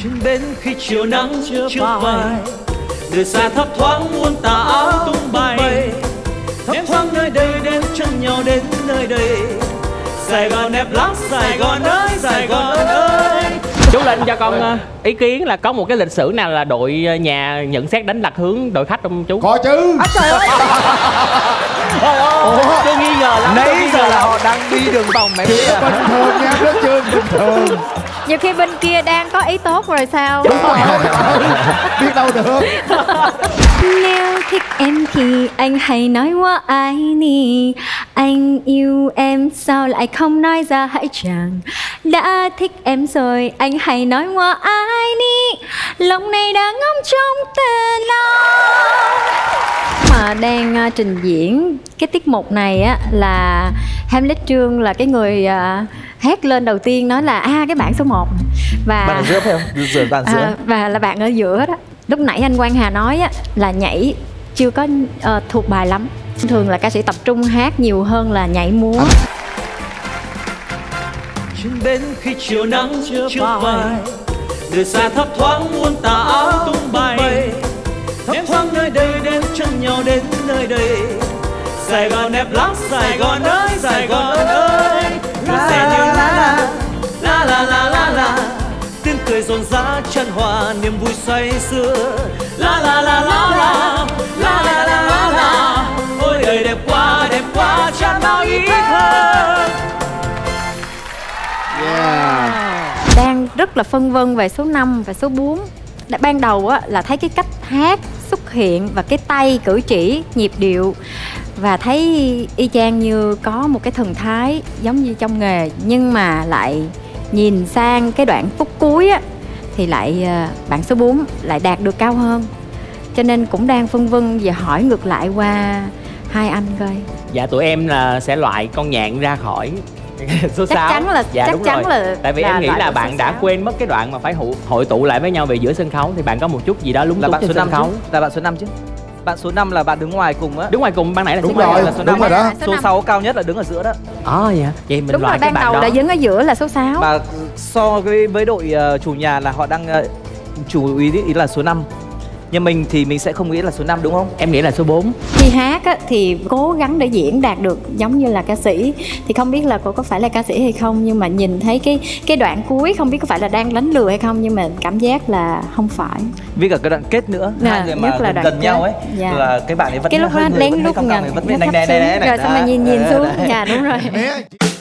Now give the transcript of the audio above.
trên bên khi chiều nắng chưa phai, người xa thấp thoáng muôn tà áo tung bay, thấp thoáng nơi đây đến chân nhau đến nơi đây. Sài Gòn đẹp lắm, Sài Gòn ơi, Sài Gòn ơi. Chú Linh cho con ý kiến là có một cái lịch sử nào là đội nhà nhận xét đánh lạc hướng đội khách không chú? Có chứ. Trời ơi. Tôi nghi ngờ lắm. Nãy giờ là họ đang đi đường vòng mẹ biết à. Bình thường nha, rất chưa bình thường. Nhiều khi bên kia đang có ý tốt rồi sao? Đúng rồi. Biết đâu được. Nếu thích em thì anh hãy nói wa ai nì. Anh yêu em sao lại không nói ra hãy chẳng. Đã thích em rồi anh hãy nói wa ai nì. Lòng này đã ngóng trong từ lâu. Mà đang trình diễn cái tiết mục này á là Hamlet Trương là cái người hét lên đầu tiên, nói là cái bạn số 1 và bạn ở giữa phải không? Giữa bạn giữa. Và là bạn ở giữa đó. Lúc nãy anh Quang Hà nói á là nhảy chưa có thuộc bài lắm. Thường là ca sĩ tập trung hát nhiều hơn là nhảy múa. Trên bên khi chiều nắng chưa phai, người xa thấp thoáng muôn tà áo tung bay, thấp thoáng nơi đây đến chân nhau đến nơi đây. Sài Gòn đẹp lắm, Sài Gòn ơi, Sài Gòn ơi. Sẽ như la tiếng cười rộn rã chân hòa niềm vui say sưa. La ôi đời đẹp quá chẳng bao ý thơ. Đang rất là phân vân về số 5 và số 4. Ban đầu á là thấy cái cách hát xuất hiện và cái tay cử chỉ nhịp điệu và thấy y chang như có một cái thần thái giống như trong nghề, nhưng mà lại nhìn sang cái đoạn phút cuối á thì lại bạn số 4 lại đạt được cao hơn, cho nên cũng đang phân vân và hỏi ngược lại qua hai anh coi. Dạ tụi em là sẽ loại con nhạn ra khỏi số 6. Chắc chắn là dạ, chắc chắn là tại vì em nghĩ là bạn đã quên mất cái đoạn mà phải hội tụ lại với nhau về giữa sân khấu, thì bạn có một chút gì đó lúng túng trên sân khấu. Là bạn số 5 chứ. Bạn số 5 là bạn đứng ngoài cùng á. Đứng ngoài cùng ban nãy là đúng số rồi, là số 5. đúng rồi đó. Số 6 cao nhất là đứng ở giữa đó. Dạ. Vậy mình đúng loại rồi, cái ban bạn đầu đó. là đứng ở giữa là số 6. Mà so với đội chủ nhà là họ đang chủ ý là số 5. Nhưng mình thì mình sẽ không nghĩ là số 5 đúng không? Em nghĩ là số 4. Khi hát á, thì cố gắng để diễn đạt được giống như là ca sĩ. Thì không biết là cô có phải là ca sĩ hay không, nhưng mà nhìn thấy cái đoạn cuối không biết có phải là đang đánh lừa hay không, nhưng mà cảm giác là không phải. Vì cả cái đoạn kết nữa, hai người mà gần nhau ấy, là cái bạn ấy vẫn cái lúc hơi lén lút vẫn này rồi xong mà nhìn xuống. Dạ đúng rồi.